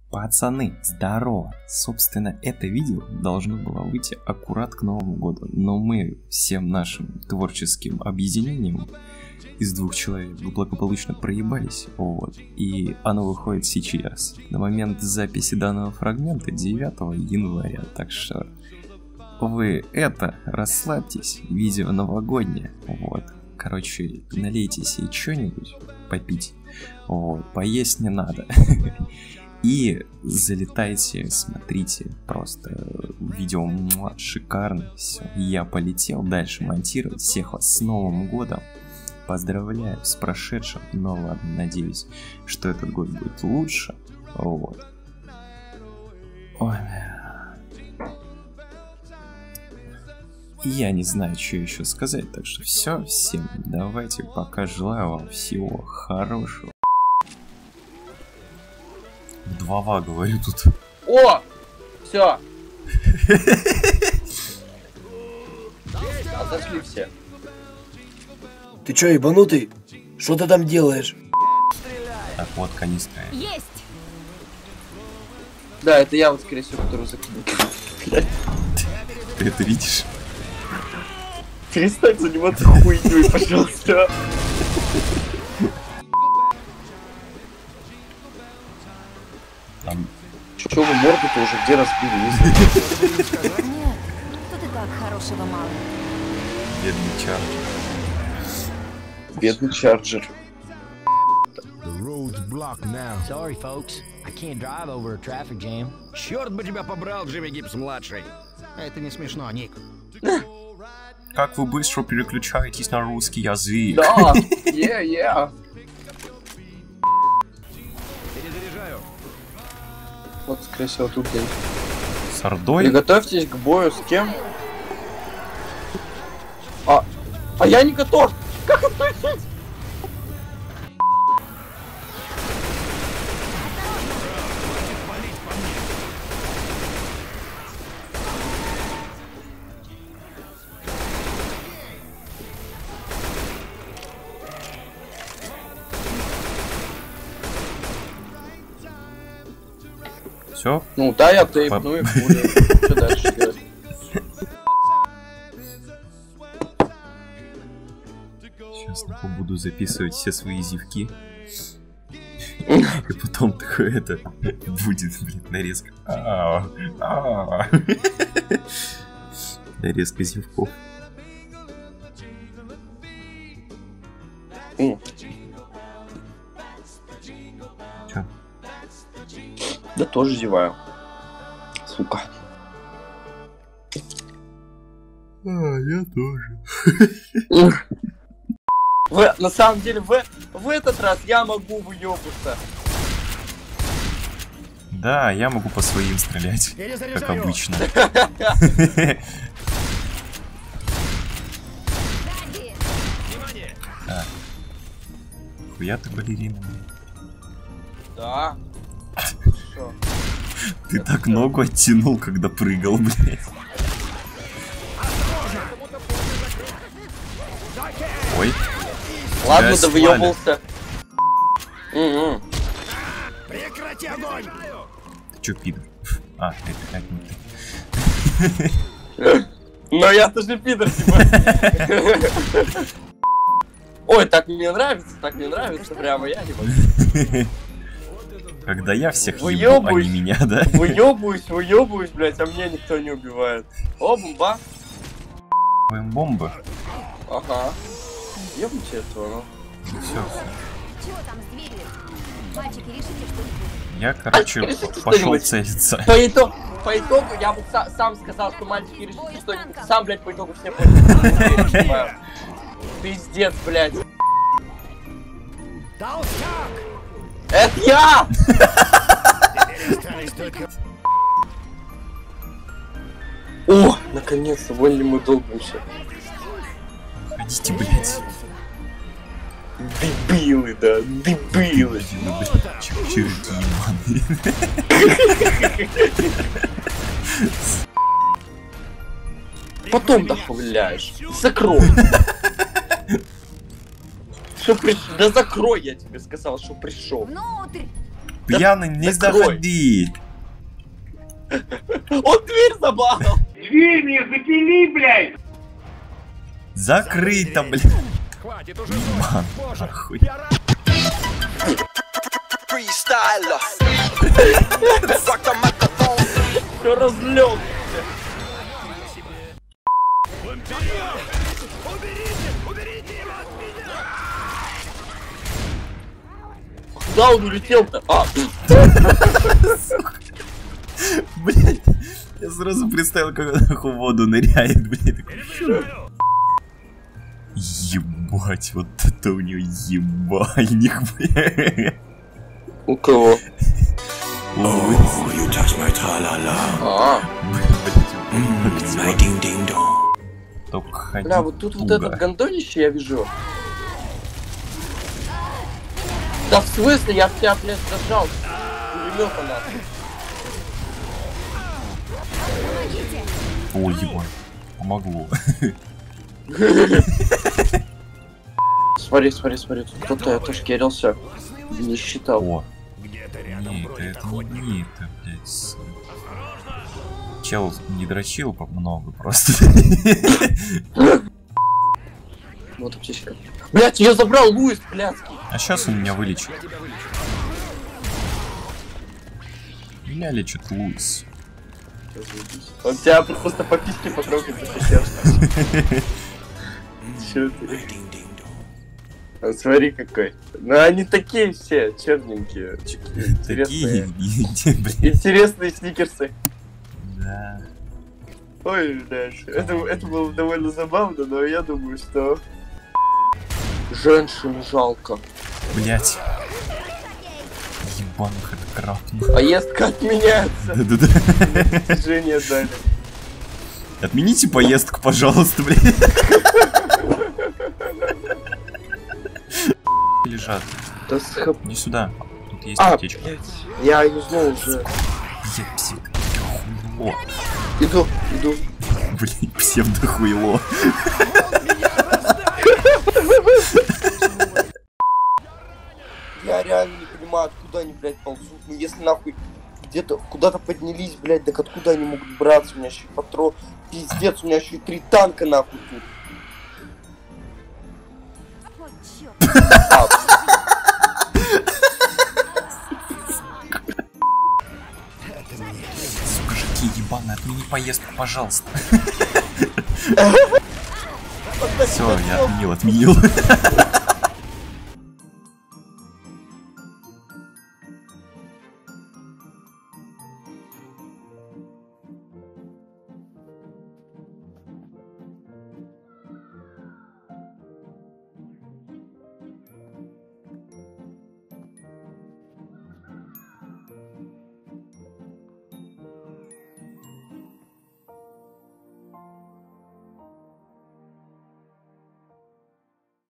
Пацаны, здорово! Собственно, это видео должно было выйти аккурат к Новому году, но мы всем нашим творческим объединением из 2 человек благополучно проебались, вот, и оно выходит сейчас, на момент записи данного фрагмента 9 января, так что вы расслабьтесь, видео новогоднее, вот, короче, налейте себе что-нибудь попить, вот, поесть не надо. И залетайте, смотрите, просто видео шикарно, все. Я полетел дальше монтировать. Всех вас с Новым годом. Поздравляю с прошедшим, но ладно, надеюсь, что этот год будет лучше. Вот. Ой. Я не знаю, что еще сказать, так что все, всем давайте, пока желаю вам всего хорошего. Вдвова, говорю тут. О! Все. Отошли все. Ты чё, ебанутый? Что ты там делаешь? Так, вот канистра. Есть! Да, это я вот, скорее всего, который закинул. Ты это видишь? Перестань заниматься хуйней, пожалуйста. Там... Чё вы морду-то уже где разбили? Нет, тут и так хорошего мало. Бедный чарджер. Бедный чарджер. The road's blocked now. Sorry, folks. I can't drive over a traffic jam. Черт бы тебя побрал, Джимми Гибс-младший. Это не смешно, Ник. Как вы быстро переключаетесь на русский язык. Да, yeah. Перезаряжаю. Вот, скорее всего, тут я. С ордой? Приготовьтесь к бою с кем? А я не готов! Как отключить? Все? Ну да, я тейпну и хули. Что дальше делать? Сейчас буду записывать все свои зевки. И потом такое это будет, блин, нарезка. Нарезка зевков. Чё? Да тоже зеваю. Сука. Я тоже. На самом деле, в этот раз я могу выебаться. Да, я могу по своим стрелять, как обычно. Хуя ты балерина. Да. Шо? Ты так ногу оттянул, когда прыгал, блядь. Ой. Ладно, да сняли. выебался. Прекрати огонь! Ты чё, пидор? А, это не ты. Но я тоже пидор, типа. Ой, так мне нравится, прямо я не могу. Когда я всех ебу, а не меня, да? Выебываюсь, блядь, а меня никто не убивает. О, бомба. Бомба. Ага. Ебните этого, ну. Все. Чего там с дверью? Мальчики, решите что-нибудь. Я, короче, пошел целиться. По итогу я бы сам сказал, что мальчики решите что-нибудь. Сам, блядь, по итогу все поняли. Пиздец, блядь. Толстяк! Это я! О, наконец-то, вольно мы долбимся. Ходите, блядь. Дебилы, да, дебилы. Черти ебаные. Потом дохуляешь. Закрой. Что пришел? Да закрой, я тебе сказал, что пришел. Внутрь! Пьяный не Закрой. заходи. Он дверь забахал. Дверь мне запили, блядь! Закрыть там, блядь. Хватит уже Ман, Боже, нахуй. я рад. Все разлет. Куда он улетел-то? А, Блядь. Я сразу представил, как он нахуй в воду ныряет, блядь. Ебать, вот это у него ебальник, блядь. у кого? Луис. А, Блядь, только ходи бля, вот тут вот туго. этот гондонище я вижу. Да в смысле, я в тебя, блядь, зажал. Пулемёта нахуй. Ой, ебать. Помогло. Смотри, смотри, смотри, тут кто-то это шкерился. Не считал. О, Где-то рядом нет, бродит это охотник. не это, блядь. Чел не дрочил много просто. Вот аптечка. Блять, ее забрал Луис, блядский. А сейчас он меня вылечит. Меня лечит Луис. Он тебя просто по писке потрогает, если честно. Чё ты? А смотри какой. Ну они такие все, черненькие. Такие, Интересные. блядь. Интересные сникерсы. Да. Ой, блядь. Это было довольно забавно, но я думаю, что... Женщину жалко. Блять. Ебаных это крапно. Поездка отменяется. Да-да-да. Движение дали. Отмените поездку, пожалуйста, блядь. Лежат. Да схоп... Не сюда. Тут есть А, аптечка. блядь. Я юзнул уже. Блядь, псевдохуйло. Иду. Блядь, псевдохуйло. Я реально не понимаю, откуда они, блядь, ползут. Ну если нахуй где-то куда-то поднялись, блядь, так откуда они могут браться? У меня еще и патрон. Пиздец, у меня еще и 3 танка нахуй тут. Вот чёрт. А, Сука, жаки ебаные, отмени поездку, пожалуйста. Все, я отменил.